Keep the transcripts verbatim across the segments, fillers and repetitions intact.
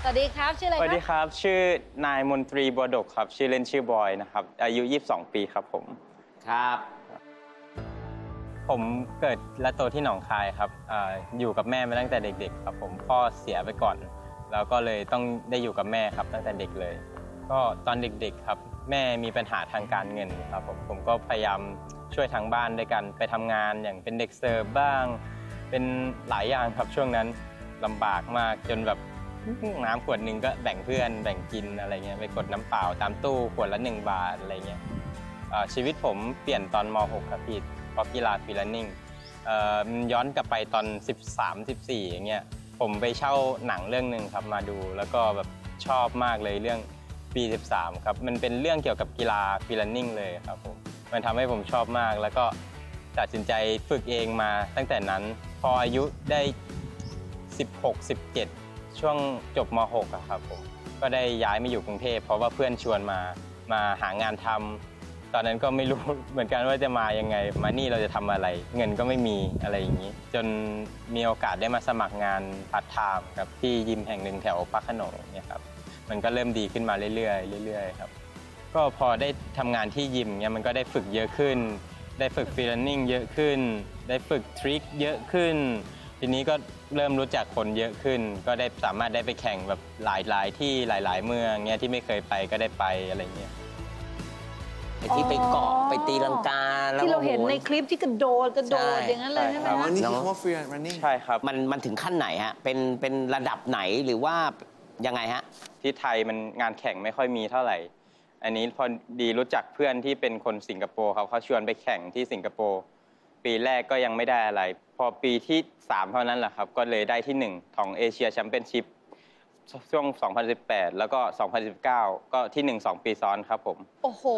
วัสดีครับชื่ออะไรครับสวัสดีครับชื่อนายมนตรีบัวดกครับชื่อเล่นชื่อบอยนะครับอายุยี่สิบสองปีครับผมครับผมเกิดและโตที่หนองคายครับ อ, อยู่กับแม่มาตั้งแต่เด็กๆครับผมพ่อเสียไปก่อนแล้วก็เลยต้องได้อยู่กับแม่ครับตั้งแต่เด็กเลยก็ตอนเด็กๆครับแม่มีปัญหาทางการเงินครับผมผมก็พยายามช่วยทางบ้านด้วยกันไปทำงานอย่างเป็นเด็กเสิร์ฟบ้างเป็นหลายอย่างครับช่วงนั้นลำบากมากจนแบบน้ำขวดหนึ่งก็แบ่งเพื่อนแบ่งกินอะไรเงี้ยไปกดน้ำเปล่าตามตู้ขวดละหนึ่งบาทอะไรเงี้ยชีวิตผมเปลี่ยนตอนม หกครับพี่เพราะกีฬาฟรีแลนซิ่งย้อนกลับไปตอนสิบสาม สิบสี่อย่างเงี้ยผมไปเช่าหนังเรื่องหนึ่งครับมาดูแล้วก็แบบชอบมากเลยเรื่องปีสิบสามครับมันเป็นเรื่องเกี่ยวกับกีฬาฟรีแลนซิ่งเลยครับผมมันทำให้ผมชอบมากแล้วก็ตัดสินใจฝึกเองมาตั้งแต่นั้นพออายุได้สิบหก สิบเจ็ดช่วงจบม หกครับผมก็ได้ย้ายมาอยู่กรุงเทพเพราะว่าเพื่อนชวนมามาหางานทำตอนนั้นก็ไม่รู้เหมือนกันว่าจะมายังไงมานี่เราจะทำอะไรเงินก็ไม่มีอะไรอย่างนี้จนมีโอกาสได้มาสมัครงานพาร์ทไทม์ครับที่ยิมแห่งหนึ่งแถวพระโขนงเนี่ยครับมันก็เริ่มดีขึ้นมาเรื่อยๆเรื่อยๆครับก็พอได้ทำงานที่ยิมเนี่ยมันก็ได้ฝึกเยอะขึ้นได้ฝึกฟรีแลนซิ่งเยอะขึ้นได้ฝึกทริคเยอะขึ้นทีนี้ก็เริ่มรู้จักคนเยอะขึ้นก็ได้สามารถได้ไปแข่งแบบหลายๆที่หลายๆเมืองเงี้ยที่ไม่เคยไปก็ได้ไปอะไรเงี้ยไอ้ที่ไปเกาะไปตีลังกาแล้วที่เราเห็นในคลิปที่กระโดดกระโดดอย่างนั้นเลยใช่ไหมคะนี่คือคำว่า free running ใช่ครับมันมันถึงขั้นไหนฮะเป็นเป็นระดับไหนหรือว่ายังไงฮะที่ไทยมันงานแข่งไม่ค่อยมีเท่าไหร่อันนี้พอดีรู้จักเพื่อนที่เป็นคนสิงคโปร์เขาเขาชวนไปแข่งที่สิงคโปร์ปีแรกก็ยังไม่ได้อะไรพอปีที่สามเท่านั้นแหละครับก็เลยได้ที่หนึ่งของเอเชียแชมเปี้ยนชิพช่วงสองพันสิบแปดแล้วก็สองพันสิบเก้าก็ที่หนึ่ง สองปีซ้อนครับผมโอ้โห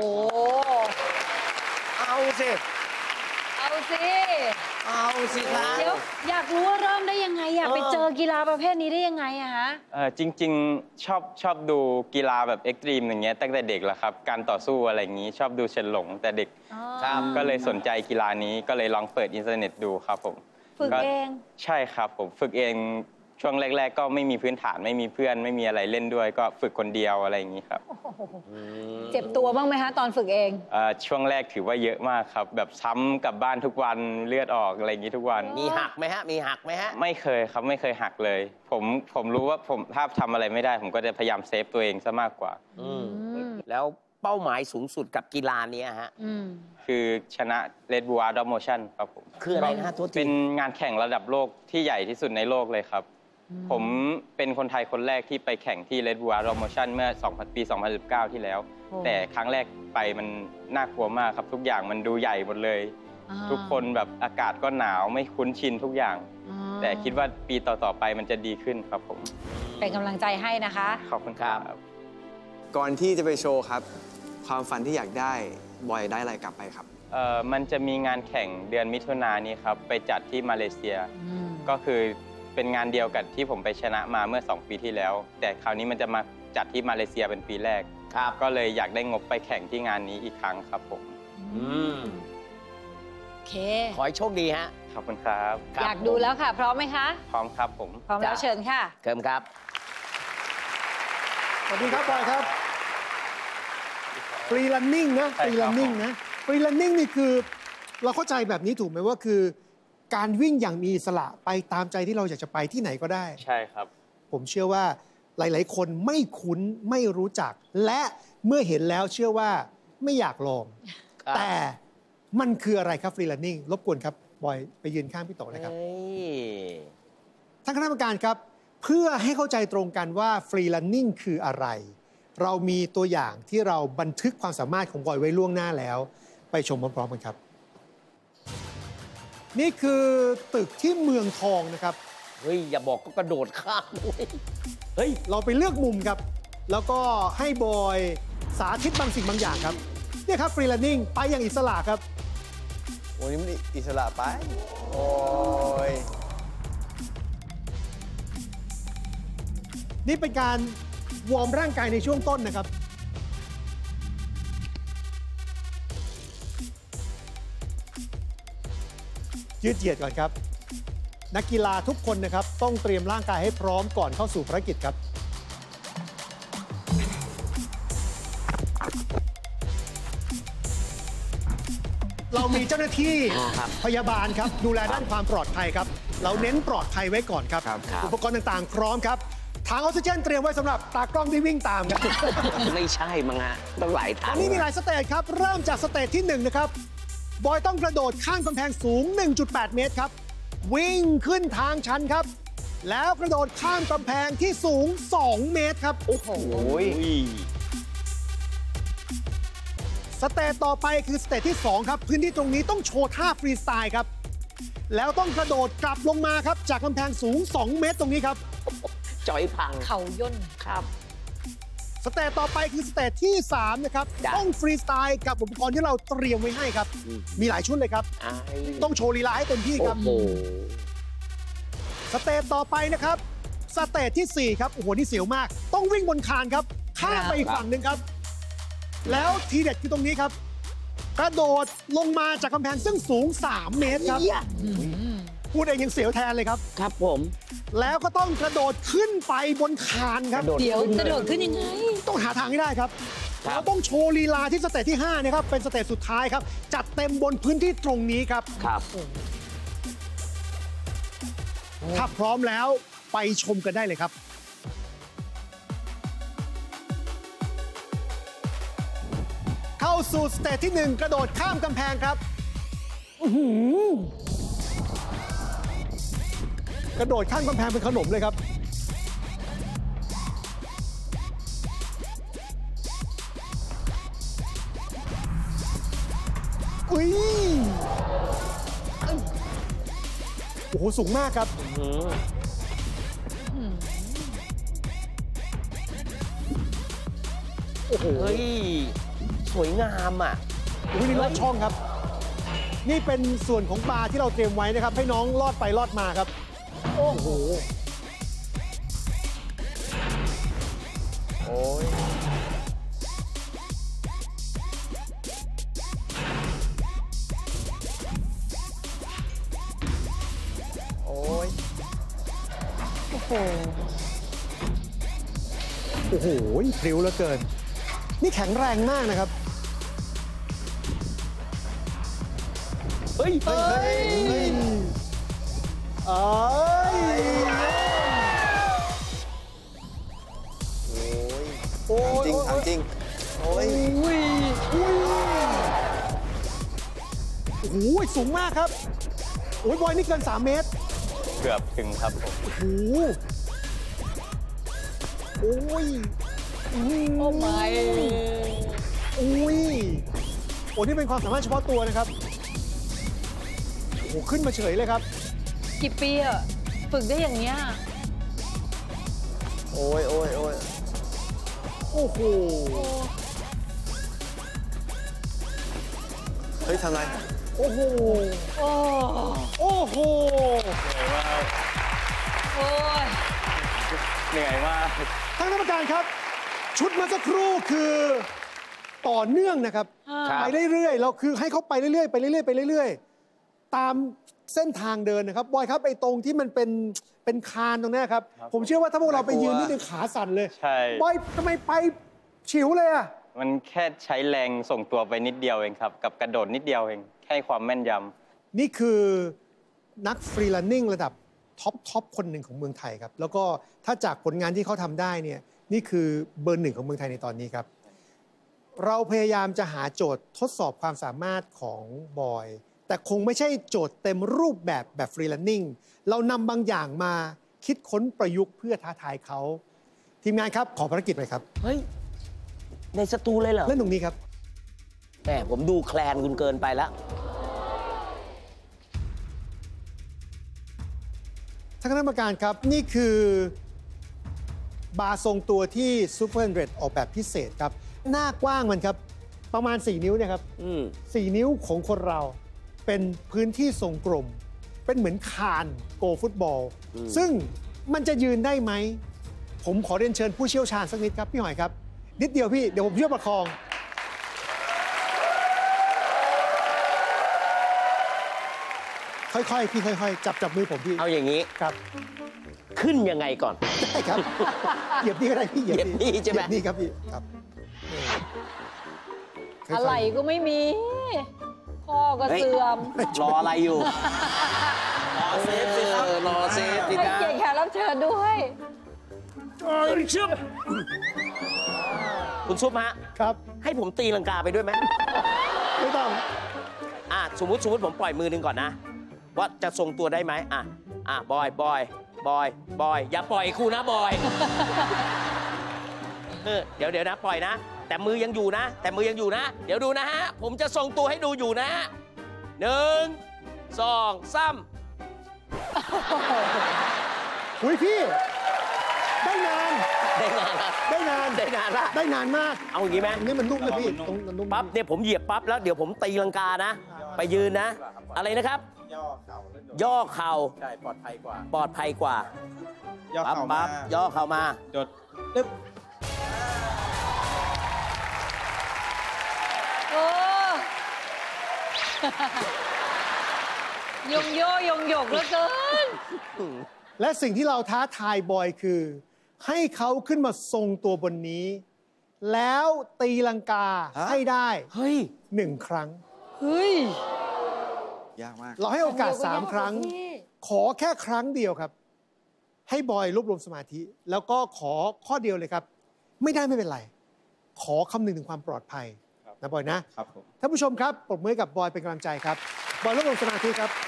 เอาสิเอาสิเอาสิครับเดี๋ยวอยากรู้ว่าเริ่มได้ยังไงอยากไปเจอกีฬาประเภทนี้ได้ยังไงอะฮะเออจริงๆชอบชอบดูกีฬาแบบเอ็กซ์ตรีมอย่างเงี้ยตั้งแต่เด็กแล้วครับการต่อสู้อะไรอย่างงี้ชอบดูเฉินหลงแต่เด็กครับก็เลยสนใจกีฬานี้ก็เลยลองเปิดอินเทอร์เน็ตดูครับผมฝึกเองใช่ครับผมฝึกเองช่วงแรกๆก็ไม่มีพื้นฐานไม่มีเพื่อนไม่มีอะไรเล่นด้วยก็ฝึกคนเดียวอะไรอย่างนี้ครับเจ็บตัวบ้างไหมคะตอนฝึกเองช่วงแรกถือว่าเยอะมากครับแบบซ้ำกลับบ้านทุกวันเลือดออกอะไรอย่างนี้ทุกวันมีหักไหมฮะมีหักไหมฮะไม่เคยครับไม่เคยหักเลยผมผมรู้ว่าผมถ้าทำอะไรไม่ได้ผมก็จะพยายามเซฟตัวเองซะมากกว่าแล้วเป้าหมายสูงสุดกับกีฬานี้ฮะคือชนะ Red Bull Adult Motion ครับผมคืออะไรนะตัวเป็นงานแข่งระดับโลกที่ใหญ่ที่สุดในโลกเลยครับผมเป็นคนไทยคนแรกที่ไปแข่งที่ Red Bull Adult Motion เมื่อปีสองพันสิบเก้าที่แล้วแต่ครั้งแรกไปมันน่ากลัวมากครับทุกอย่างมันดูใหญ่หมดเลยทุกคนแบบอากาศก็หนาวไม่คุ้นชินทุกอย่างแต่คิดว่าปีต่อๆไปมันจะดีขึ้นครับผมเป็นกำลังใจให้นะคะขอบคุณครับก่อนที่จะไปโชว์ครับความฝันที่อยากได้บอยได้อะไรกลับไปครับเอ่อมันจะมีงานแข่งเดือนมิถุนายนนี้ครับไปจัดที่มาเลเซียก็คือเป็นงานเดียวกับที่ผมไปชนะมาเมื่อสองปีที่แล้วแต่คราวนี้มันจะมาจัดที่มาเลเซียเป็นปีแรกครับก็เลยอยากได้งบไปแข่งที่งานนี้อีกครั้งครับผมอืมโอเคขอให้โชคดีฮะขอบคุณครับอยากดูแล้วค่ะพร้อมไหมคะพร้อมครับผมพร้อมแล้วเชิญค่ะเชิญครับสวัสดีครับบอยครับฟรีรันนิ่งนะฟรีรันนิ่งนะฟรีรันนิ่งนี่คือเราเข้าใจแบบนี้ถูกไหมว่าคือการวิ่งอย่างมีอิสระไปตามใจที่เราอยากจะไปที่ไหนก็ได้ใช่ครับผมเชื่อว่าหลายๆคนไม่คุ้นไม่รู้จักและเมื่อเห็นแล้วเชื่อว่าไม่อยากลองแต่มันคืออะไรครับฟรีรันนิ่งรบกวนครับบอยไปยืนข้างพี่โตนะครับท่านคณะกรรมการครับเพื่อให้เข้าใจตรงกันว่าฟรีรันนิ่งคืออะไรเรามีตัวอย่างที่เราบันทึกความสามารถของบอยไว้ล่วงหน้าแล้วไปชมพร้อมๆกันครับนี่คือตึกที่เมืองทองนะครับเฮ้ยอย่าบอกก็กระโดดข้ามด้วยเฮ้ยเราไปเลือกมุมครับแล้วก็ให้บอยสาธิตบางสิ่งบางอย่างครับเนี่ยครับฟรีแลนซิ่งไปอย่างอิสระครับโอ้ยนี่มันอิสระไปโอ้ยนี่เป็นการวอร์มร่างกายในช่วงต้นนะครับยืดเหยียดก่อนครับนักกีฬาทุกคนนะครับต้องเตรียมร่างกายให้พร้อมก่อนเข้าสู่ภารกิจครับเรามีเจ้าหน้าที่ครับพยาบาลครับดูแลด้านความปลอดภัยครับเราเน้นปลอดภัยไว้ก่อนครับครับครับอุปกรณ์ต่างๆ พร้อมครับถังออกซิเจนเตรียมไว้สำหรับตากล้องที่วิ่งตามครับไม่ใช่มั้งฮะต้องหลายทางอันนี้มีหลายสเตจครับ เริ่มจากสเตจที่หนึ่งนะครับ บอยต้องกระโดดข้ามกำแพงสูง หนึ่งจุดแปด เมตรครับ วิ่งขึ้นทางชันครับ แล้วกระโดดข้ามกำแพงที่สูง สอง เมตรครับ โอ้โห สเตจต่อไปคือสเตจที่ สอง ครับ พื้นที่ตรงนี้ต้องโชว์ท่าฟรีสไตล์ครับ แล้วต้องกระโดดกลับลงมาครับ จากกำแพงสูง สอง เมตรตรงนี้ครับจอยพังเขาย่นครับสเตจต่อไปคือสเตจที่ สาม นะครับจ้ะต้องฟรีสไตล์กับอุปกรณ์ที่เราเตรียมไว้ให้ครับ มีหลายชุดเลยครับอ้ายต้องโชว์ลีลาให้เต็มที่คโอ้รับโหสเตจต่อไปนะครับ สเตจที่ สี่ ครับ โอ้โห นี่เสียวมาก ต้องวิ่งบนคานครับ ข้ามไปอีกฝั่งหนึ่งครับ แล้วทีเด็ดคือตรงนี้ครับ กระโดดลงมาจากกำแพงซึ่งสูง สาม เมตรครับ พูดเองยังเสียวแทนเลยครับครับผมแล้วก็ต้องกระโดดขึ้นไปบนคานครับเดี๋ยวกระโดดขึ้นยังไงต้องหาทางให้ได้ครับครับเราต้องโชว์ลีลาที่สเตจที่ ห้า นะครับ เป็นสเตจสุดท้ายครับ จัดเต็มบนพื้นที่ตรงนี้ครับครับถ้าพร้อมแล้วไปชมกันได้เลยครับ เข้าสู่สเตจที่ หนึ่ง กระโดดข้ามกำแพงครับอื้อหือกระโดดข้ามกำแพงเป็นขนมเลยครับ อุ้ยโอ้โห สูงมากครับ โอ้โหเฮ้ย สวยงามอ่ะอุ้ยนี่ลอดช่องครับ นี่เป็นส่วนของบาร์ที่เราเตรียมไว้นะครับ ให้น้องลอดไปลอดมาครับ โอ้โหโอ้ยโอ้ย โอ้โห โอ้โหพริ้วเหลือเกิน นี่แข็งแรงมากนะครับเฮ้ยเฮ้ยเฮ้ยเอ้ยโอ้ยถามจริงถามจริง โอ้ยอุ้ยอุ้ยโอ้โหสูงมากครับ โอ้ยบอยนี่เกิน สาม เมตรเกือบถึงครับผมโอ้โห โอ้ยโอ้ไม่โอ้ย โอ้นี่เป็นความสามารถเฉพาะตัวนะครับ โอ้โห ขึ้นมาเฉยเลยครับกี่ปีอะฝึกได้อย่างเงี้ยโอ้ยโอ้ยโอ้ยโอ้โหเฮ้ยทำไรโอ้โหโอ้โอ้โหโอ้ยเหนื่อยมากท่านกรรมการครับ ชุดเมื่อสักครู่คือต่อเนื่องนะครับครับไปเรื่อยๆ เราคือให้เขาไปเรื่อยๆ ไปเรื่อยๆ ไปเรื่อยๆ ตามเส้นทางเดินนะครับ บอยครับไอ้ตรงที่มันเป็นเป็นคานตรงเนี้ยครับครับผมเชื่อว่าถ้าพวกเราไปยืนน่ากลัวนี่นึงขาสั่นเลยใช่บอยทำไมไปฉิวเลยอะมันแค่ใช้แรงส่งตัวไปนิดเดียวเองครับ กับกระโดดนิดเดียวเอง แค่ความแม่นยำนี่คือนักฟรีแลนซิ่งระดับท็อปท็อปคนหนึ่งของเมืองไทยครับ แล้วก็ถ้าจากผลงานที่เขาทำได้เนี่ยนี่คือเบอร์หนึ่งของเมืองไทยในตอนนี้ครับ เราพยายามจะหาโจทย์ทดสอบความสามารถของบอย แต่คงไม่ใช่โจทย์เต็มรูปแบบแบบฟรีแลนซิ่งเรานำบางอย่างมาคิดค้นประยุกต์เพื่อท้าทายเขา ทีมงานครับขอภารกิจหน่อยครับเฮ้ย ในสตูเลยเหรอเล่นตรงนี้ครับแหมผมดูแคลนคุณเกินไปแล้วท่านคณะกรรมการครับ นี่คือบาร์ทรงตัวที่ซูเปอร์ฮันเดรดออกแบบพิเศษครับ หน้ากว้างมันครับ ประมาณ สี่ นิ้วเนะครับอืมสี่ นิ้วของคนเราเป็นพื้นที่ทรงกลม เป็นเหมือนคานโกฟุตบอล ซึ่งมันจะยืนได้ไหม ผมขอเรียนเชิญผู้เชี่ยวชาญสักนิดครับ พี่หอยครับ นิดเดียวพี่ เดี๋ยวผมช่วยประคอง ค่อยๆ พี่ค่อยๆ จับจับมือผมพี่เอาอย่างนี้ครับขึ้นยังไงก่อนได้ครับ เหยียบนี่ก็ได้พี่เหยียบนี่ใช่ไหมเหยียบนี่ครับพี่ ครับค่ยๆอะไรก็ไม่มีพ่อก็เสื่อมรออะไรอยู่รอเซฟสิครับเออรอเซฟสิให้นะเกียรติแขกรับเชิญด้วยคุณซุปฮะครับให้ผมตีลังกาไปด้วยไหมไม่ต้องอ่ะสมมุติสมมติผมปล่อยมือหนึ่งก่อนนะ ว่าจะทรงตัวได้ไหมอ่ะอ่ะบอยบอยบอยบอยอย่าปล่อยครูนะบอยเออเดี๋ยวเดี๋ยวนะปล่อยนะ แต่มือยังอยู่นะ แต่มือยังอยู่นะ เดี๋ยวดูนะฮะ ผมจะทรงตัวให้ดูอยู่นะหนึ่งสองสามอุ้ยพี่ ได้นานได้งานละได้นานได้งานละได้นานมากเอาอย่างนี้ไหมตรงนี้มันนุ่มเลยพี่ตรงมันนุ่มปั๊บเนี่ยผมเหยียบปั๊บแล้วเดี๋ยวผมตีลังกานะ ไปยืนนะ อะไรนะครับย่อเข่าแล้วโดดย่อเข่าใช่ปลอดภัยกว่าปลอดภัยกว่าย่อปั๊บเข่ามาปั๊บย่อเข่ามาโดดตึ๊บโอ้ยงโยยงหยกเหลือเกินและสิ่งที่เราท้าทายบอยคือ ให้เขาขึ้นมาทรงตัวบนนี้ แล้วตีลังกาให้ได้เฮ้ยหนึ่งครั้งเฮ้ยยากมากเราให้โอกาสสามครั้งพี่ขอแค่ครั้งเดียวครับ ให้บอยรวบรวมสมาธิ แล้วก็ขอข้อเดียวเลยครับ ไม่ได้ไม่เป็นไร ขอคำนึงถึงความปลอดภัยนะบอยนะครับผมท่านผู้ชมครับปรบมือให้กับบอยเป็นกำลังใจครับ บอยรวบรวมสมาธิครับ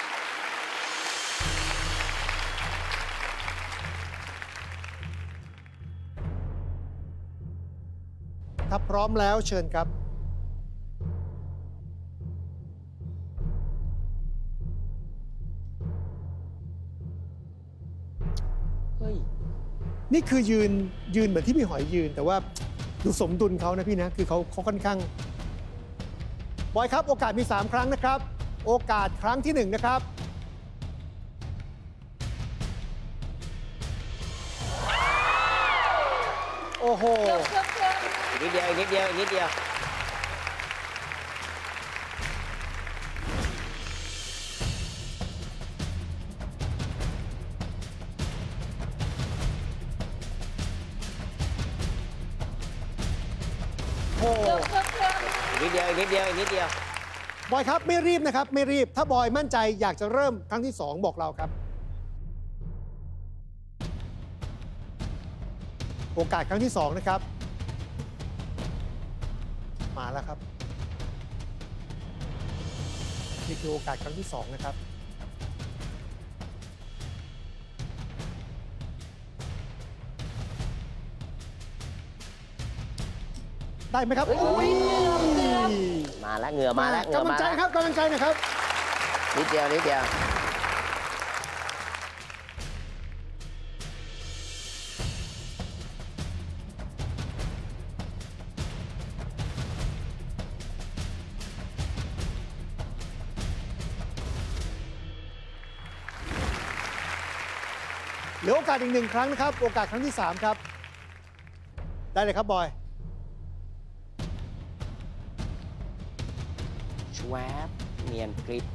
ถ้าพร้อมแล้วเชิญครับเฮ้ยนี่คือยืนยืนเหมือนที่พี่หอยยืน แต่ว่าดูสมดุลเขานะพี่นะ คือเขาเขาค่อนข้างบอยครับ โอกาสมี สาม ครั้งนะครับ โอกาสครั้งที่หนึ่งนะครับ โอ้โหอีกนิดเดียวอีกนิดเดียวอีกนิดเดียวโอ้โหอีกนิดเดียวอีกนิดเดียวอีกนิดเดียวบอยครับไม่รีบนะครับ ไม่รีบ ถ้าบอยมั่นใจอยากจะเริ่มครั้งที่สองบอกเราครับ โอกาสครั้งที่สองนะครับ มาแล้วครับ นี่คือโอกาสครั้งที่สองนะครับ ได้ไหมครับโอ้ยเกือบเกือบมาแล้วเหงื่อมาแล้วเหงื่อกำลังมาใจแล้วครับกำลังใจนะครับนิดเดียวนิดเดียวเหลือโอกาสอีกหนึ่งครั้งนะครับ โอกาสครั้งที่สามครับ ได้เลยครับบอยชวบเนียนกริบ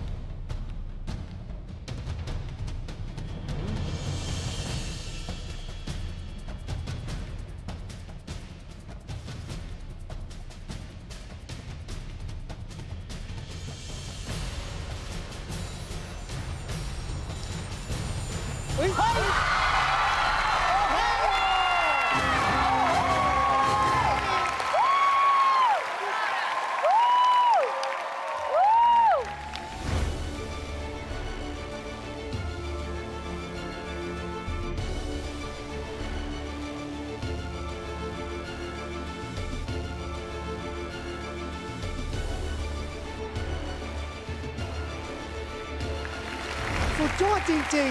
สุดยอดจริง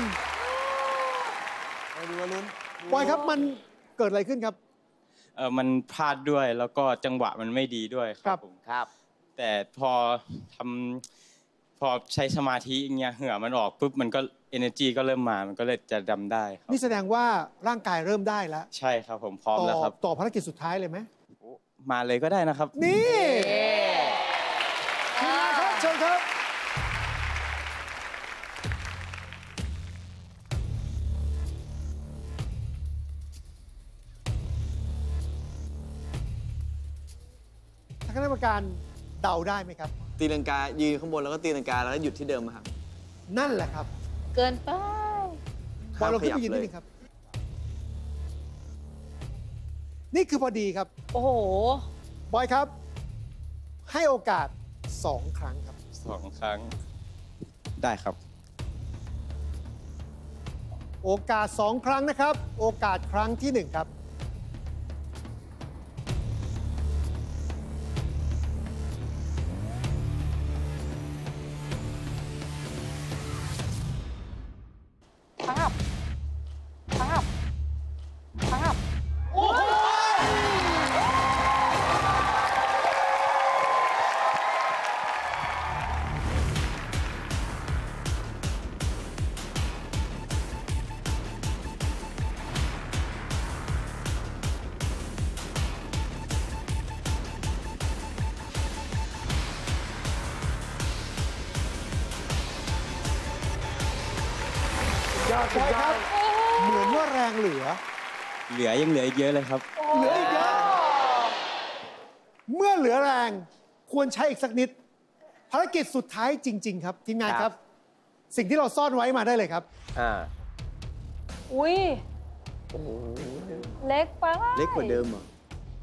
เอาดูว่าลุ้นๆ บอยครับมันเกิดอะไรขึ้นครับเออมันพลาดด้วยแล้วก็จังหวะมันไม่ดีด้วยคครัรับบ ผมครับแต่พอทำพอใช้สมาธิอย่างเงี้ยเหงื่อมันออกปุ๊บมันก็ energy ก็เริ่มมามันก็เลยจะดำได้ครับนี่แสดงว่าร่างกายเริ่มได้แล้วใช่ครับผมพร้อมต่อแล้วครับต่อภารกิจสุดท้ายเลยไหมมาเลยก็ได้นะครับนี่ทีมงานครับเชิญครับ ทางคณะกรรมการเดาได้ไหมครับตีลังกายืนข้างบนแล้วก็ตีลังกาแล้วก็หยุดที่เดิมอะครับนั่นแหละครับเกินไปบอยเราขึ้นไปยืนนิดนึงครับ นี่คือพอดีครับโอ้โหบอยครับ ให้โอกาสสองครั้งครับสองครั้งได้ครับโอกาสสองครั้งนะครับ โอกาสครั้งที่หนึ่งครับปั๊บ ปั๊บ ปั๊บยอดบอยครับ เหมือนว่าแรงเหลือเหลือยังเหลืออีกเยอะเลยครับเหลืออีกเยอะ เมื่อเหลือแรงควรใช้อีกสักนิด ภารกิจสุดท้ายจริง ๆ ครับ ทีมงานครับ สิ่งที่เราซ่อนไว้มาได้เลยครับอ่าอุ้ยเล็กไปเล็กกว่าเดิมเหรอ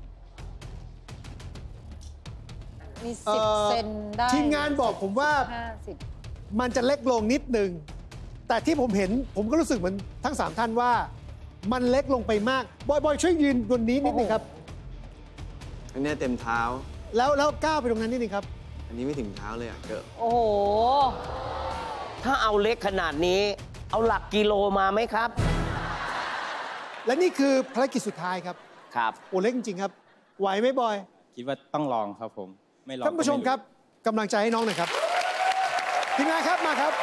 มีเอ่สิบอเซนได้ทีมงานบอกผมว่าห้าสิบมันจะเล็กลงนิดนึง แต่ที่ผมเห็นผมก็รู้สึกเหมือนทั้งสามท่านว่า มันเล็กลงไปมาก บอยบอยช่วยยืนบนนี้นิดนึงครับอันเนี้ยเต็มเท้าแล้วแล้วก้าวไปตรงนั้นนิดนึงครับอันนี้ไม่ถึงเท้าเลยอะเกอะโอ้โหถ้าเอาเล็กขนาดนี้ เอาหลักกิโลมาไหมครับและนี่คือภารกิจสุดท้ายครับครับโอ้เล็กจริงๆครับ ไหวไหมบอยคิดว่าต้องลองครับผม ไม่ลองท่านผู้ชมครับกำลังใจให้น้องหน่อยครับทีมงานครับมาครับ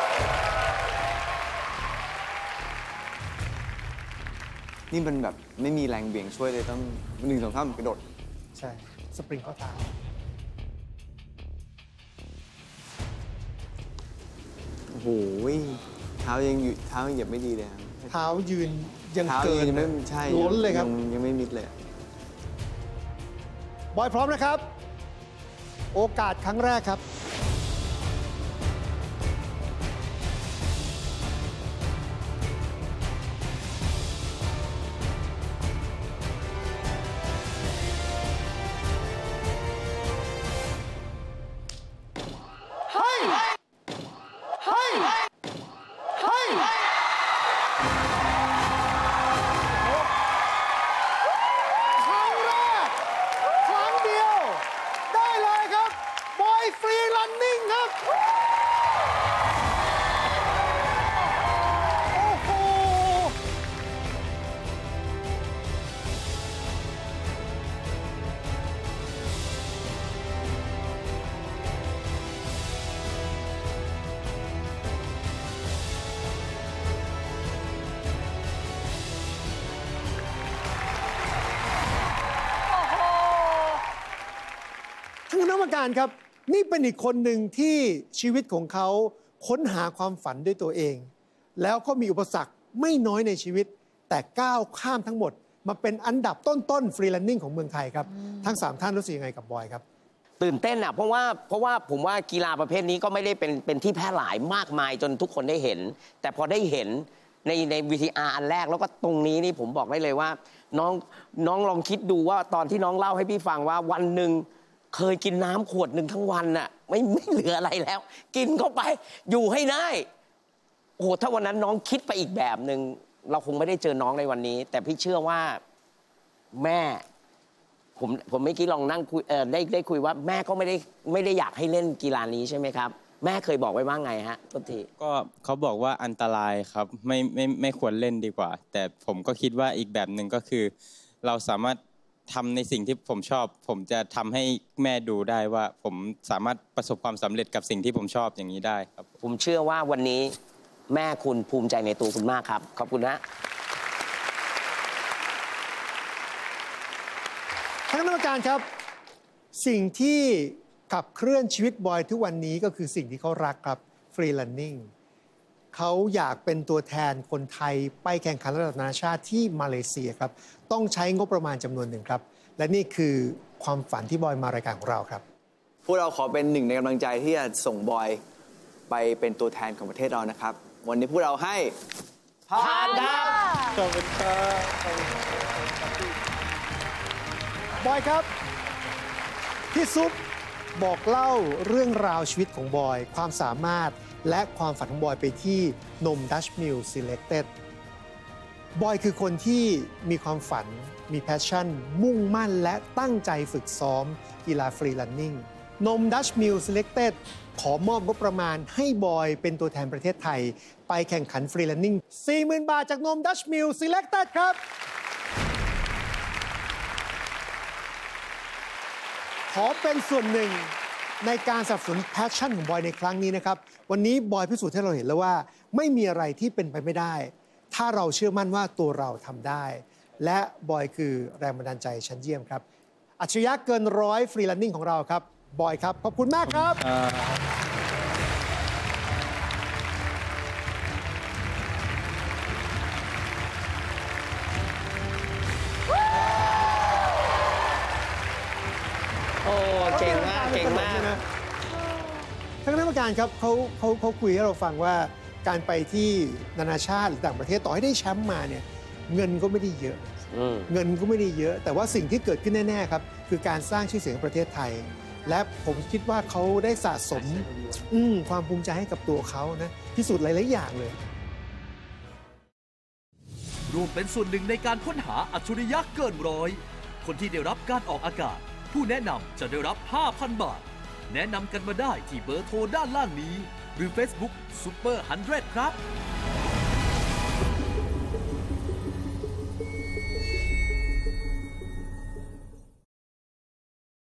นี่มันแบบไม่มีแรงเบี่ยงช่วยเลยต้องหนึ่งสองสามกระโดดใช่ สปริงเข้าเท้าโอ้โหเท้ายังอยู่เท้ายังเหยียบไม่ดีเลยครับเท้ายืนยังเท้าเกินยังไม่ใช่ล้นเลยครับงยังไม่มิดเลยบอยพร้อมนะครับ โอกาสครั้งแรกครับ เฮ้ย เฮ้ย เฮ้ย ครั้งแรก ครั้งเดียว ได้เลยครับ บอยฟรีรันนิ่งครับ โอ้โห ท่านคณะกรรมการครับ นี่เป็นอีกคนหนึ่งที่ชีวิตของเขาค้นหาความฝันด้วยตัวเอง แล้วก็มีอุปสรรคไม่น้อยในชีวิต แต่ก้าวข้ามทั้งหมด มาเป็นอันดับต้นๆฟรีแลนนิ่งของเมืองไทยครับ ทั้งสามท่านรู้สึกยังไงกับบอยครับตื่นเต้นอ่ะเพราะว่าเพราะว่าผมว่ากีฬาประเภทนี้ก็ไม่ได้เป็นเป็นที่แพร่หลายมากมายจนทุกคนได้เห็น แต่พอได้เห็นในใน วี ที อาร์ อันแรกแล้วก็ตรงนี้นี่ผมบอกได้เลยว่า น้องน้องลองคิดดูว่าตอนที่น้องเล่าให้พี่ฟังว่าวันหนึ่งเคยกินน้ำขวดหนึ่งทั้งวันน่ะไม่ไม่เหลืออะไรแล้ว กินเข้าไปอยู่ให้ได้โอ้โหถ้าวันนั้นน้องคิดไปอีกแบบหนึ่งเราคงไม่ได้เจอน้องในวันนี้ แต่พี่เชื่อว่าแม่ ผมผมเมื่อกี้ลองนั่งคุยเออได้ได้คุยว่าแม่ก็ไม่ได้ไม่ได้อยากให้เล่นกีฬานี้ใช่ไหมครับ แม่เคยบอกไว้ว่าไงฮะทุกทีก็เขาบอกว่าอันตรายครับไม่ไม่ไม่ควรเล่นดีกว่า แต่ผมก็คิดว่าอีกแบบหนึ่งก็คือ เราสามารถทำในสิ่งที่ผมชอบ ผมจะทำให้แม่ดูได้ว่า ผมสามารถประสบความสำเร็จกับสิ่งที่ผมชอบอย่างนี้ได้ครับผมเชื่อว่าวันนี้แม่คุณภูมิใจในตัวคุณมากครับขอบคุณนะท่านคณะกรรมการครับ สิ่งที่ขับเคลื่อนชีวิตบอยทุกวันนี้ก็คือสิ่งที่เขารักครับฟรีแลนนิ่งเขาอยากเป็นตัวแทนคนไทยไปแข่งขันระดับนานาชาติที่มาเลเซียครับต้องใช้งบประมาณจำนวนหนึ่งครับ และนี่คือความฝันที่บอยมารายการของเราครับพวกเราขอเป็นหนึ่งในกำลังใจที่จะส่งบอยไปเป็นตัวแทนของประเทศเรานะครับ วันนี้พวกเราให้ผ่านครับขอบคุณครับบอยครับพี่ซุปบอกเล่าเรื่องราวชีวิตของบอยความสามารถและความฝันของบอยไปที่นม Dutch Mill Selected บอยคือคนที่มีความฝันมีแพชชั่น มุ่งมั่นและตั้งใจฝึกซ้อมกีฬาฟรีรันนิ่งนม Dutch Mill Selected ขอมอบงบประมาณให้บอยเป็นตัวแทนประเทศไทยไปแข่งขันฟรีรันนิ่ง สี่หมื่น บาทจากนม Dutch Mill Selected ครับขอเป็นส่วนหนึ่งในการสนับสนุนแพชชั่นของบอยในครั้งนี้นะครับวันนี้บอยพิสูจน์ให้เราเห็นแล้วว่าไม่มีอะไรที่เป็นไปไม่ได้ถ้าเราเชื่อมั่นว่าตัวเราทำได้และบอยคือแรงบันดาลใจชั้นเยี่ยมครับอัจฉริยะเกินร้อยฟรีรันนิ่งของเราครับบอยครับขอบคุณมากครับโอ้เก่งมากเก่งมากท่านคณะกรรมการครับเขาเขาเขาคุยให้เราฟังว่าการไปที่นานาชาติหรือต่างประเทศต่อให้ได้แชมป์มาเนี่ยเงินก็ไม่ได้เยอะเงินก็ไม่ได้เยอะ แต่ว่าสิ่งที่เกิดขึ้นแน่ๆครับคือการสร้างชื่อเสียงของประเทศไทย และผมคิดว่าเขาได้สะสมความภูมิใจให้กับตัวเขานะพิสูจน์หลายๆอย่างเลยร่วมเป็นส่วนหนึ่งในการค้นหาอัจฉริยะเกินร้อยคนที่ได้รับการออกอากาศผู้แนะนำจะได้รับ ห้าพัน บาทแนะนำกันมาได้ที่เบอร์โทรด้านล่างนี้หรือ Facebook Super หนึ่งร้อย ครับ